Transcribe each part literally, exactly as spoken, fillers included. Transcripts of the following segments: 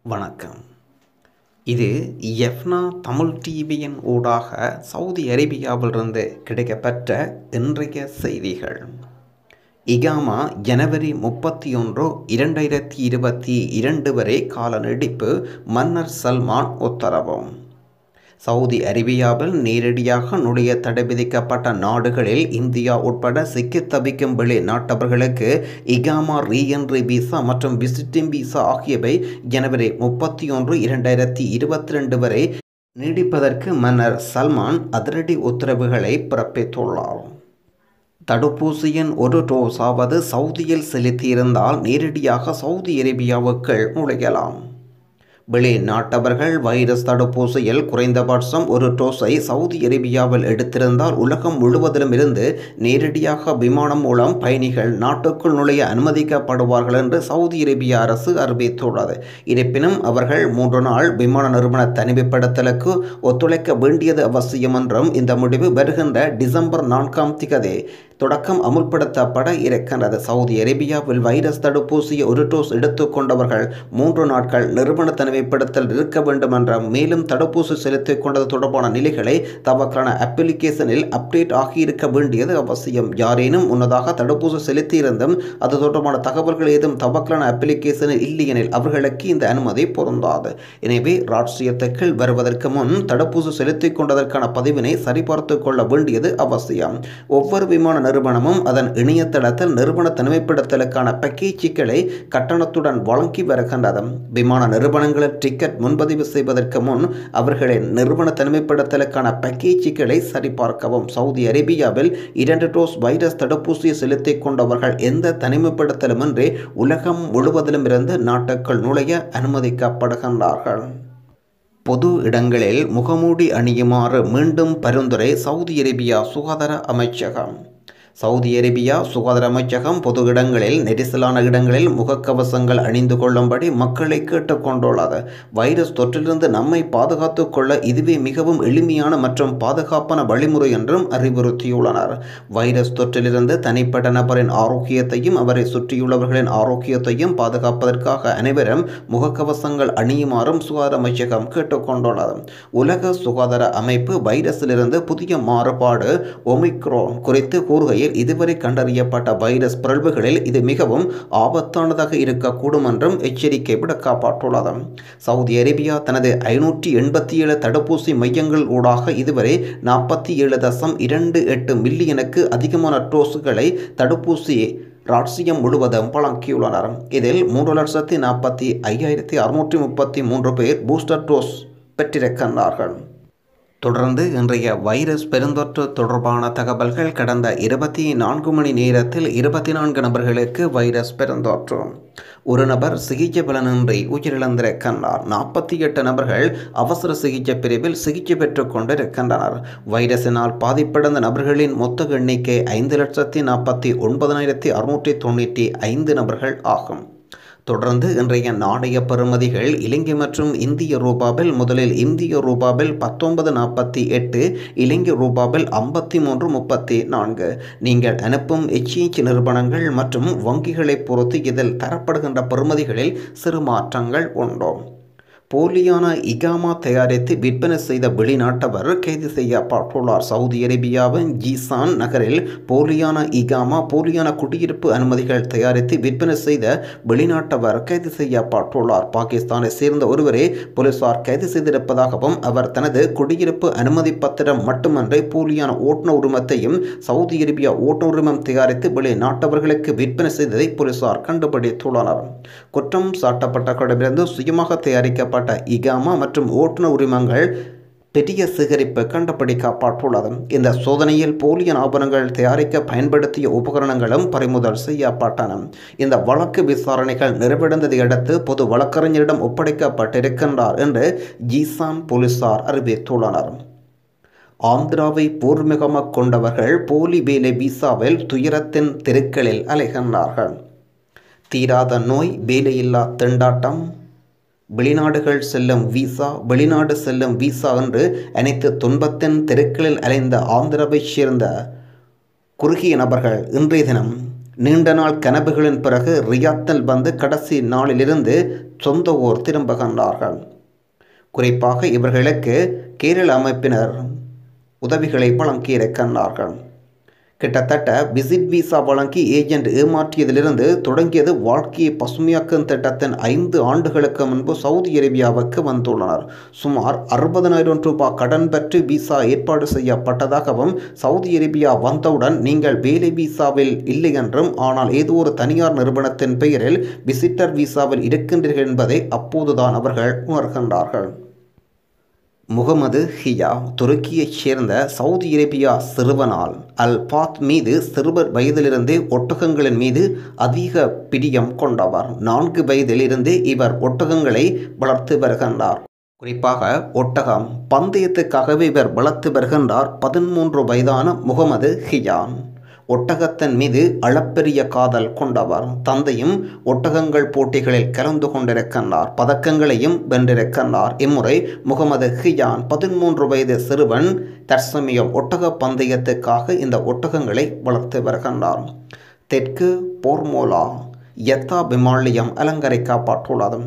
வணக்கம். இது எஃப்னா தமிழ் டிவியின் ஊடாக சவுதி அரேபியாவிலிருந்து கிடைக்கப்பெற்ற இன்றைய செய்திகள். இகாமா ஜனவரி முப்பத்தி ஒன்று இரண்டாயிரத்தி இருபத்தி இரண்டு வரை கால நீடிப்பு. மன்னர் சல்மான் உத்தரவு. சவுதி அரேபியாவில் நேரடியாக நுழைய தடை விதிக்கப்பட்ட நாடுகளில் இந்தியா உட்பட சிக்கித் தவிக்கும் வெளிநாட்டவர்களுக்கு இகாமா ரீஎன்ட்ரி விசா மற்றும் விசிட்டிங் விசா ஆகியவை ஜனவரி முப்பத்தி ஒன்று இரண்டாயிரத்தி இருபத்தி ரெண்டு வரை நீடிப்பதற்கு மன்னர் சல்மான் அதிரடி உத்தரவுகளை பிறப்பித்துள்ளார். தடுப்பூசியின் ஒரு டோஸாவது சவுதியில் செலுத்தியிருந்தால் நேரடியாக சவுதி அரேபியாவுக்குள் நுழையலாம். வெளிநாட்டவர்கள் வைரஸ் தடுப்பூசியில் குறைந்தபட்சம் ஒரு டோஸை சவுதி அரேபியாவில் எடுத்திருந்தால் உலகம் முழுவதிலும் இருந்து நேரடியாக விமானம் மூலம் பயணிகள் நாட்டுக்குள் நுழைய அனுமதிக்கப்படுவார்கள் என்று சவுதி அரேபிய அரசு அறிவித்துள்ளது. இருப்பினும் அவர்கள் மூன்று நாள் விமான நிறுவன தனிமைப்படுத்தலுக்கு ஒத்துழைக்க வேண்டியது அவசியம் என்றும் இந்த முடிவு வருகின்ற டிசம்பர் நான்காம் திகதி தொடக்கம் அமுல்படுத்தப்பட இருக்கின்றது. சவுதி அரேபியாவில் வைரஸ் தடுப்பூசியை ஒரு டோஸ் எடுத்துக்கொண்டவர்கள் மூன்று நாட்கள் நிறுவன தனிமைப்படுத்தல் இருக்க வேண்டும் என்றும் மேலும் தடுப்பூசி செலுத்திக் கொண்டது தொடர்பான நிலைகளை தவக்கான அப்ளிகேஷனில் அப்டேட் ஆகியிருக்க வேண்டியது அவசியம். யாரேனும் முன்னதாக தடுப்பூசி செலுத்தியிருந்தும் அது தொடர்பான தகவல்கள் ஏதும் தவக்கான அப்ளிகேஷனில் இல்லையெனில் அவர்களுக்கு இந்த அனுமதி பொருந்தாது. எனவே ராட்சியத்துக்கு வருவதற்கு முன் தடுப்பூசி செலுத்திக் கொண்டதற்கான பதிவினை சரிபார்த்து கொள்ள வேண்டியது அவசியம். ஒவ்வொரு விமான நிறுவனமும் அதன் இணையதளத்தில் நிறுவன தனிமைப்படுத்தலுக்கான பேக்கேஜுகளை கட்டணத்துடன் வழங்கி வருகின்றது. விமான நிறுவனங்களில் டிக்கெட் முன்பதிவு செய்வதற்கு முன் அவர்களின் நிறுவன தனிமைப்படுத்தலுக்கான பேக்கேஜுகளை சரிபார்க்கவும். சவுதி அரேபியாவில் இரண்டு டோஸ் வைரஸ் தடுப்பூசியை செலுத்திக் கொண்டவர்கள் எந்த தனிமைப்படுத்தலுமின்றி உலகம் முழுவதிலும் இருந்து நாட்டுக்குள் நுழைய அனுமதிக்கப்படுகின்றார்கள். பொது இடங்களில் முகமூடி அணியுமாறு மீண்டும் பரிந்துரை சவுதி அரேபியா சுகாதார அமைச்சகம். சவுதி அரேபியா சுகாதார அமைச்சகம் பொது இடங்களில் நெரிசலான இடங்களில் முகக்கவசங்கள் அணிந்து கொள்ளும்படி மக்களை கேட்டுக்கொண்டுள்ளது. வைரஸ் தொற்றிலிருந்து நம்மை பாதுகாத்துக் கொள்ள இதுவே மிகவும் எளிமையான மற்றும் பாதுகாப்பான வழிமுறை என்றும் அறிவுறுத்தியுள்ளனர். வைரஸ் தொற்றிலிருந்து தனிப்பட்ட நபரின் ஆரோக்கியத்தையும் அவரை சுற்றியுள்ளவர்களின் ஆரோக்கியத்தையும் பாதுகாப்பதற்காக அனைவரும் முகக்கவசங்கள் அணியுமாறும் சுகாதார அமைச்சகம் கேட்டுக்கொண்டுள்ளது. உலக சுகாதார அமைப்பு வைரஸிலிருந்து புதிய மாறுபாடு ஒமிக்ரோன் குறித்து கூறுகையில் இதுவரை கண்டறியப்பட்ட வைரஸ் பிறழ்வுகளில் இது மிகவும் ஆபத்தானதாக இருக்கக்கூடும் என்றும் எச்சரிக்கை விடுக்கப்பட்டுள்ளது. சவுதி அரேபியா தனது ஐநூற்றி எண்பத்தி ஏழு தடுப்பூசி மையங்கள் ஊடாக இதுவரை நாற்பத்தி ஏழு தசம் இரண்டு எட்டு மில்லியனுக்கு அதிகமான டோஸுகளை தடுப்பூசி ராட்சியம் முழுவதும் வழங்கியுள்ளனர். இதில் மூன்று லட்சத்தி நாற்பத்தி ஐயாயிரத்தி அறுநூற்றி முப்பத்தி மூன்று பேர் பூஸ்டர் டோஸ் பெற்றிருக்கின்றார்கள். தொடர்ந்து இன்றைய வைரஸ் பெருந்தொற்று தொடர்பான தகவல்கள். கடந்த இருபத்தி நான்கு மணி நேரத்தில் இருபத்தி நான்கு நபர்களுக்கு வைரஸ் பெருந்தொற்று. ஒரு நபர் சிகிச்சை பலனின்றி உயிரிழந்திருக்கின்றார். நாற்பத்தி எட்டு நபர்கள் அவசர சிகிச்சை பிரிவில் சிகிச்சை பெற்றுக் கொண்டிருக்கின்றனர். வைரஸினால் பாதிப்படைந்த நபர்களின் மொத்த எண்ணிக்கை ஐந்து லட்சத்தி நாற்பத்தி ஒன்பதாயிரத்தி அறுநூற்றி தொண்ணூற்றி ஐந்து நபர்கள் ஆகும். தொடர்ந்து இன்றைய நாணய பெறுமதிகள். இலங்கை மற்றும் இந்திய ரூபாவில் முதலில் இந்திய ரூபாவில் பத்தொன்பது நாற்பத்தி எட்டு, இலங்கை ரூபாவில் ஐம்பத்தி மூன்று முப்பத்தி நான்கு. நீங்கள் அனுப்பும் எச்இஎச் நிறுவனங்கள் மற்றும் வங்கிகளை பொறுத்து இதில் தரப்படுகின்ற பெறுமதிகளில் சிறு மாற்றங்கள் உண்டு. போலியான இகாமா தயாரித்து விற்பனை செய்த வெளிநாட்டவர் கைது செய்யப்பட்டுள்ளார். சவுதி அரேபியாவின் ஜீசான் நகரில் போலியான இகாமா போலியான குடியிருப்பு அனுமதிகள் தயாரித்து விற்பனை செய்த வெளிநாட்டவர் கைது செய்யப்பட்டுள்ளார். பாகிஸ்தானை சேர்ந்த ஒருவரை போலீசார் கைது செய்திருப்பதாகவும் அவர் தனது குடியிருப்பு அனுமதி பத்திரம் மட்டுமன்றி போலியான ஓட்டுநர் உரிமத்தையும் சவுதி அரேபியா ஓட்டுநர் உரிமம் தயாரித்து வெளிநாட்டவர்களுக்கு விற்பனை செய்ததை போலீசார் கண்டுபிடித்துள்ளனர். குற்றம் சாட்டப்பட்டவர்களிடமிருந்து சுயமாக தயாரிக்கப்பட்ட இகாமா மற்றும் ஓட்டுநர் உரிமங்கள் பெரிய சேகரிப்பு கண்டுபிடிக்கப்பட்டுள்ளது. இந்த சோதனையில் போலியான ஆபரணங்கள் தயாரிக்க பயன்படுத்திய உபகரணங்களும் பறிமுதல் செய்யப்பட்டன. இந்த வழக்கு விசாரணைகள் நிறைவடைந்ததை அடுத்து பொது வழக்கறிஞரிடம் ஒப்படைக்கப்பட்டிருக்கின்றார் என்று ஜீசான் போலீசார் அறிவித்துள்ளனர். ஆந்திராவை பூர்வீகமாக கொண்டவர்கள் போலி வேலை விசாவில் துயரத்தின் தெருக்களில் அலைகின்றார்கள். தீராத நோய், வேலையில்லா திண்டாட்டம், வெளிநாடுகள் செல்லும் விசா, வெளிநாடு செல்லும் விசா என்று அனைத்து துன்பத்தின் தெருக்களில் அலைந்த ஆந்திராவைச் சேர்ந்த குறுகிய நபர்கள் இன்றைய தினம் நீண்ட நாள் கனவுகளின் பிறகு ரியாத்தில் வந்து கடைசி நாளிலிருந்து சொந்த ஊர் திரும்புகின்றார்கள். குறிப்பாக இவர்களுக்கு கேரள அமைப்பினர் உதவிகளை வழங்கியிருக்கின்றார்கள். கிட்டத்தட்ட விசிட் விசா வழங்கி ஏஜென்ட் ஏமாற்றியதிலிருந்து தொடங்கியது வாழ்க்கையை பசுமையாக்கும் திட்டத்தின் ஐந்து ஆண்டுகளுக்கு முன்பு சவுதி அரேபியாவுக்கு வந்துள்ளனர். சுமார் அறுபதனாயிரம் ரூபாய் கடன் பெற்று விசா ஏற்பாடு செய்யப்பட்டதாகவும், சவுதி அரேபியா வந்தவுடன் நீங்கள் வேலை விசாவில் இல்லை என்றும், ஆனால் ஏதோ ஒரு தனியார் நிறுவனத்தின் பெயரில் விசிட்டர் விசாவில் இருக்கின்றீர்கள் என்பதை அப்போதுதான் அவர்கள் உணர்கின்றார்கள். முகமது ஹியா துருக்கியைச் சேர்ந்த சவுதி அரேபியா சிறுவனால் அல் பாத் மீது சிறுவர் வயதிலிருந்தே ஒட்டகங்களின் மீது அதிக பிரியம் கொண்டவர். நான்கு வயதில் இருந்தே இவர் ஒட்டகங்களை வளர்த்து வருகின்றார். குறிப்பாக ஒட்டகம் பந்தயத்துக்காகவே இவர் வளர்த்து வருகின்றார். பதிமூன்று வயதான முகமது ஹியான் ஒட்டகத்தின் மீது அளப்பெரிய காதல் கொண்டவர். தந்தையும் ஒட்டகங்கள் போட்டிகளில் கலந்து கொண்டிருக்கின்றார், பதக்கங்களையும் வென்றிருக்கின்றார். இம்முறை முகமது ஹியான் பதிமூன்று வயது சிறுவன் தற்சமயம் ஒட்டக பந்தயத்துக்காக இந்த ஒட்டகங்களை வளர்த்து வருகின்றார். தெற்கு போர்மோலா யத்தா விமானியம் அலங்கரிக்கப்பட்டுள்ளது.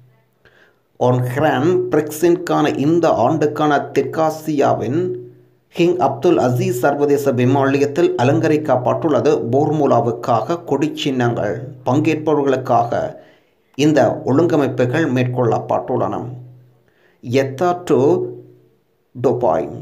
ஒன் கிராண்ட் பிரிக்ஸிற்கான இந்த ஆண்டுக்கான தெற்காசியாவின் கிங் அப்துல் அசீஸ் சர்வதேச விமானியத்தில் அலங்கரிக்கப்பட்டுள்ளது. போர்மோலாவுக்காக கொடி சின்னங்கள் பங்கேற்பவர்களுக்காக இந்த ஒழுங்கமைப்புகள் மேற்கொள்ளப்பட்டுள்ளன. யத்தா டு துபாய்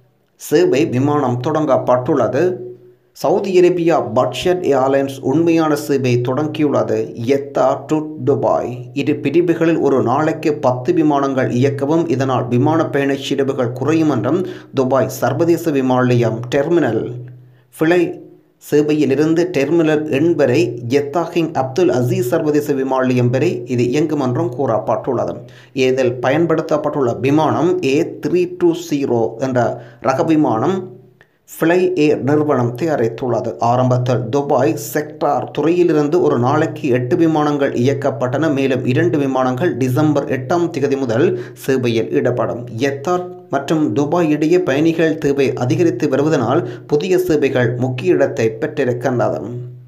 சேவை விமானம் தொடங்கப்பட்டுள்ளது. சவுதி அரேபியா பட்ஜெட் ஏர்லைன்ஸ் உண்மையான சேவை தொடங்கியுள்ளது. யத்தா டு துபாய் இரு பிரிவுகளில் ஒரு நாளைக்கு பத்து விமானங்கள் இயக்கவும், இதனால் விமான பயண செலவுகள் குறையும் என்றும் துபாய் சர்வதேச விமான நிலையம் டெர்மினல் ஃபிளை சேவையிலிருந்து டெர்மினல் எண் வரை யத்தா கிங் அப்துல் அசீஸ் சர்வதேச விமான நிலையம் வரை இது இயங்கும் என்றும் கூறப்பட்டுள்ளது. இதில் பயன்படுத்தப்பட்டுள்ள விமானம் ஏ த்ரீ டூ ஜீரோ என்ற ரக விமானம் ஃப்ளை ஏர் நிறுவனம் தயாரித்துள்ளது. ஆரம்பத்தில் துபாய் செக்டார் துறையிலிருந்து ஒரு நாளைக்கு எட்டு விமானங்கள் இயக்கப்பட்டன. மேலும் இரண்டு விமானங்கள் டிசம்பர் எட்டாம் தேதி முதல் சேவையில் ஈடுபடும். யத்தா மற்றும் துபாய் இடையே பயணிகள் தேவை அதிகரித்து வருவதனால் புதிய சேவைகள் முக்கிய இடத்தை பெற்றிருக்கின்றன.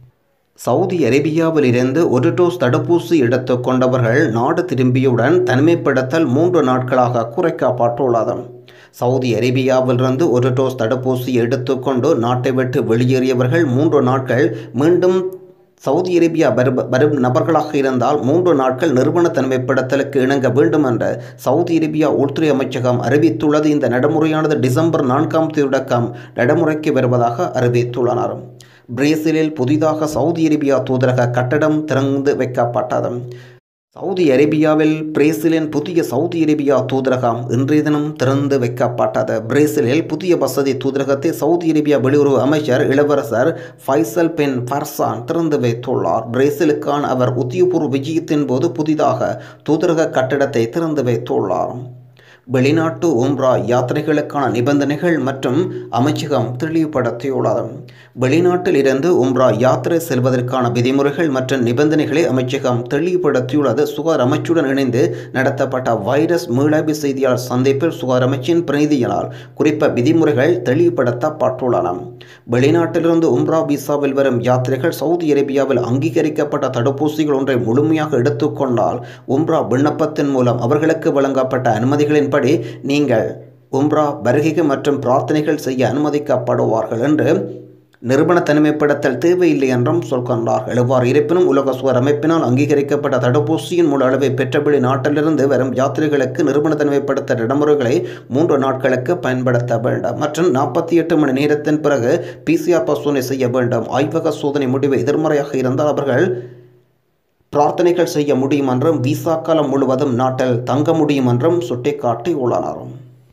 சவுதி அரேபியாவில் இருந்து ஒரு டோஸ் தடுப்பூசி எடுத்துக் கொண்டவர்கள் நாடு திரும்பியவுடன் தனிமைப்படுத்தல் மூன்று நாட்களாக குறைக்கப்பட்டுள்ளது. சவுதி அரேபியாவிலிருந்து ஒரு டோஸ் தடுப்பூசி எடுத்துக்கொண்டு நாட்டை விட்டு வெளியேறியவர்கள் மூன்று நாட்கள் மீண்டும் சவுதி அரேபியா வரும் நபர்களாக இருந்தால் மூன்று நாட்கள் நிறுவன தனிமைப்படுத்தலுக்கு இணங்க வேண்டும் என்று சவுதி அரேபியா உள்துறை அமைச்சகம் அறிவித்துள்ளது. இந்த நடைமுறையானது டிசம்பர் நான்காம் தேதி தொடக்கம் நடைமுறைக்கு வருவதாக அறிவித்துள்ளனர். பிரேசிலில் புதிதாக சவுதி அரேபியா தூதரக கட்டடம் திறந்து வைக்கப்பட்டது. சவுதி அரேபியாவில் பிரேசிலின் புதிய சவுதி அரேபியா தூதரகம் இன்றைய தினம் திறந்து வைக்கப்பட்டது. பிரேசிலில் புதிய வசதி தூதரகத்தை சவுதி அரேபியா வெளியுறவு அமைச்சர் இளவரசர் ஃபைசல் பின் ஃபர்சான் திறந்து வைத்துள்ளார். பிரேசிலுக்கான அவர் உத்தியோகபூர்வ விஜயத்தின் போது புதிதாக தூதரக கட்டடத்தை திறந்து வைத்துள்ளார். வெளிநாட்டு உம்ரா யாத்திரைகளுக்கான நிபந்தனைகள் மற்றும் அமைச்சகம் தெளிவுபடுத்தியுள்ளது. வெளிநாட்டில் இருந்து உம்ரா யாத்திரை செல்வதற்கான விதிமுறைகள் மற்றும் நிபந்தனைகளை அமைச்சகம் தெளிவுபடுத்தியுள்ளது. சுகாதார அமைச்சுடன் இணைந்து நடத்தப்பட்ட வைரஸ் மீளாய்வு செய்தியாளர் சந்திப்பில் சுகாதார அமைச்சின் பிரதிநிதியினால் குறித்த விதிமுறைகள் தெளிவுபடுத்தப்பட்டுள்ளன. வெளிநாட்டிலிருந்து உம்ரா விசாவில் வரும் யாத்திரைகள் சவுதி அரேபியாவில் அங்கீகரிக்கப்பட்ட தடுப்பூசிகள் ஒன்றை முழுமையாக எடுத்துக்கொண்டால் உம்ரா விண்ணப்பத்தின் மூலம் அவர்களுக்கு வழங்கப்பட்ட அனுமதிகளின் படி நீங்கள் உம்ரா வருகை மற்றும் பிரார்த்தனைகள் செய்ய அனுமதிக்கப்படுவார்கள் என்று நிறுவன தனிமைப்படுத்தல் தேவையில்லை என்றும் சொல்கின்றார்கள். எவ்வாறு இருப்பினும் உலக சுகாதார அமைப்பினால் அங்கீகரிக்கப்பட்ட தடுப்பூசியின் முழு அளவை பெற்றபடி நாட்டிலிருந்து வரும் யாத்திரைகளுக்கு நிறுவன தனிமைப்படுத்த நடைமுறைகளை மூன்று நாட்களுக்கு பயன்படுத்த வேண்டும் மற்றும் நாற்பத்தி எட்டு மணி நேரத்தின் பிறகு பிசிஆர் பரிசோதனை செய்ய வேண்டும். ஆய்வக சோதனை முடிவு எதிர்மறையாக இருந்தால் அவர்கள் பிரார்த்தனைகள் செய்ய முடியும் என்றும் விசா காலம் முழுவதும் நாட்டில் தங்க முடியும் என்றும் சுட்டிக்காட்டியுள்ளனர்.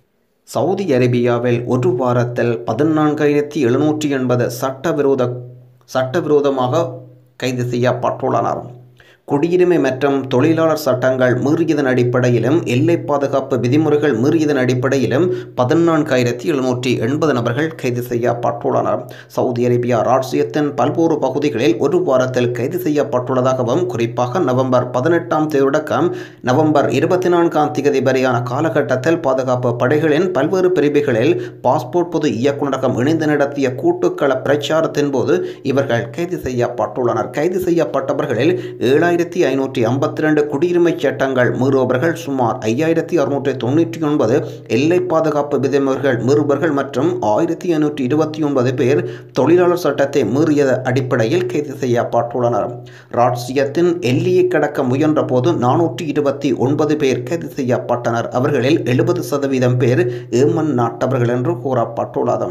சவுதி அரேபியாவில் ஒரு வாரத்தில் பதினான்காயிரத்தி எழுநூற்றி எண்பது சட்டவிரோத சட்டவிரோதமாக கைது செய்யப்பட்டுள்ளனர். குடியுரிமை மற்றும் தொழிலாளர் சட்டங்கள் மீறியதன் அடிப்படையிலும் எல்லை பாதுகாப்பு விதிமுறைகள் மீறியதன் அடிப்படையிலும் பதினான்காயிரத்தி எழுநூற்றி எண்பது நபர்கள் கைது செய்யப்பட்டுள்ளனர். சவுதி அரேபியா ராஜ்ஜியத்தின் பல்வேறு பகுதிகளில் ஒரு வாரத்தில் கைது செய்யப்பட்டுள்ளதாகவும், குறிப்பாக நவம்பர் பதினெட்டாம் தேதி தொடக்கம் நவம்பர் இருபத்தி நான்காம் தேதி வரையான காலகட்டத்தில் பாதுகாப்பு படைகளின் பல்வேறு பிரிவுகளில் பாஸ்போர்ட் பொது இயக்குநரகம் இணைந்து நடத்திய கூட்டுக்கள பிரச்சாரத்தின் போது இவர்கள் கைது செய்யப்பட்டுள்ளனர். கைது செய்யப்பட்டவர்களில் ஏழாயிரத்தி ஐநூற்றி ஐம்பத்தி இரண்டு குடியுரிமை சட்டங்கள் மீறுபவர்கள், சுமார் ஐயாயிரத்தி அறுநூற்றி தொண்ணூற்றி ஒன்பது எல்லை பாதுகாப்பு விதிமுறைகள் மீறுபவர்கள் மற்றும் ஆயிரத்தி ஐநூற்றி இருபத்தி ஒன்பது பேர் தொழிலாளர் சட்டத்தை மீறிய அடிப்படையில் கைது செய்யப்பட்டுள்ளனர். ராஜ்ஜியத்தின் எல்லையை கடக்க முயன்ற போது நானூற்றி இருபத்தி ஒன்பது பேர் கைது செய்யப்பட்டனர். அவர்களில் எழுபது சதவீதம் பேர் ஏமன் நாட்டவர்கள் என்று கூறப்பட்டுள்ளது.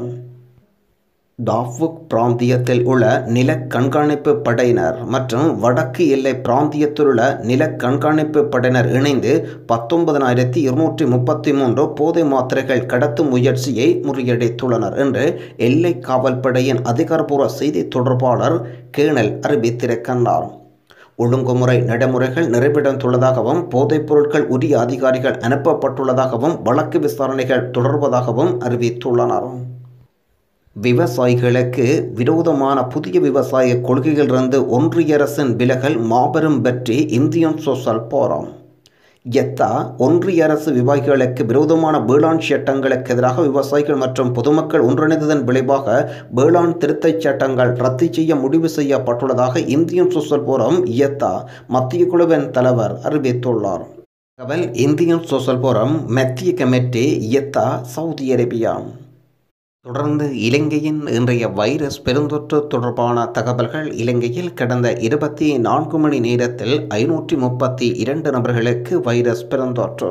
டாஃபுக் பிராந்தியத்தில் உள்ள நில கண்காணிப்பு படையினர் மற்றும் வடக்கு எல்லை பிராந்தியத்தில் உள்ள நில கண்காணிப்பு படையினர் இணைந்து பத்தொன்பதாயிரத்தி இருநூற்றி முப்பத்தி மூன்று போதை மாத்திரைகள் கடத்தும் முயற்சியை முறியடித்துள்ளனர் என்று எல்லை காவல்படையின் அதிகாரப்பூர்வ செய்தி தொடர்பாளர் கேர்னல் அறிவித்திருக்கின்றார். ஒழுங்குமுறை நடைமுறைகள் நிறைவடைந்துள்ளதாகவும், போதைப் பொருட்கள் உரிய அதிகாரிகள் அனுப்பப்பட்டுள்ளதாகவும், வழக்கு விசாரணைகள் தொடர்வதாகவும் அறிவித்துள்ளனர். விவசாயிகளுக்கு விரோதமான புதிய விவசாய கொள்கைகளிலிருந்து ஒன்றிய அரசின் விலகல் மாபெரும் வெற்றி. இந்தியன் சோசல் போரம் எத்தா ஒன்றிய அரசு விவசாயிகளுக்கு விரோதமான வேளாண் சட்டங்களுக்கு எதிராக விவசாயிகள் மற்றும் பொதுமக்கள் ஒன்றிணைந்ததன் விளைவாக வேளாண் திருத்தச் சட்டங்கள் ரத்து செய்ய முடிவு செய்யப்பட்டுள்ளதாக இந்தியன் சோசல் போரம் எத்தா மத்திய குழுவின் தலைவர் அறிவித்துள்ளார். தகவல் இந்தியன் சோசல் போரம் மத்திய கமிட்டி எத்தா சவுதி அரேபியா. தொடர்ந்து இலங்கையின் இன்றைய வைரஸ் பெருந்தொற்று தொடர்பான தகவல்கள். இலங்கையில் கடந்த இருபத்தி நான்கு மணி நேரத்தில் ஐநூற்றி முப்பத்தி இரண்டு நபர்களுக்கு வைரஸ் பெருந்தொற்று.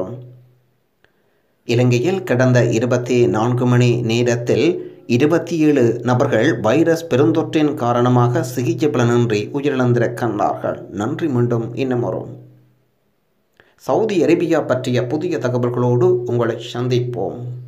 இலங்கையில் கடந்த இருபத்தி நான்கு மணி நேரத்தில் இருபத்தி ஏழு நபர்கள் வைரஸ் பெருந்தொற்றின் காரணமாக சிகிச்சை பலனின்றி உயிரிழந்திருக்கின்றார்கள். நன்றி. மீண்டும் இன்னும் வரும் சவுதி அரேபியா பற்றிய புதிய தகவல்களோடு உங்களை சந்திப்போம்.